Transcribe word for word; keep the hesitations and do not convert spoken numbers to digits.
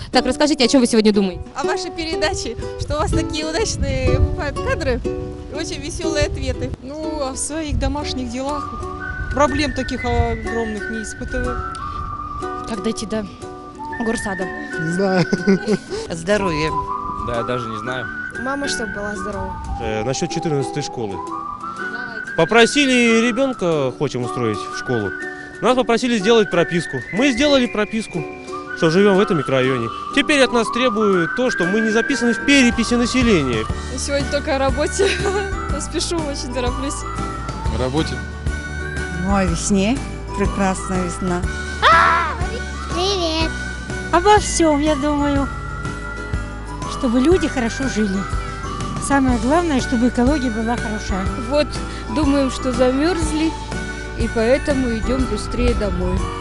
Так, расскажите, о чем вы сегодня думаете? О вашей передаче, что у вас такие удачные бывают кадры и очень веселые ответы. Ну, а в своих домашних делах проблем таких огромных не испытываю. Как дойти до горсада? Не знаю. Здоровье. Да, я даже не знаю. Мама, чтобы была здорова. Э, насчет четырнадцатой школы. Попросили ребенка, хотим устроить в школу. Нас попросили сделать прописку. Мы сделали прописку, что живем в этом микрорайоне. Теперь от нас требуют то, что мы не записаны в переписи населения. Сегодня только о работе. Спешу, очень тороплюсь. В работе. Ну, о весне. Прекрасная весна. Привет. Обо всем, я думаю, чтобы люди хорошо жили. Самое главное, чтобы экология была хорошая. Вот думаем, что замерзли, и поэтому идем быстрее домой.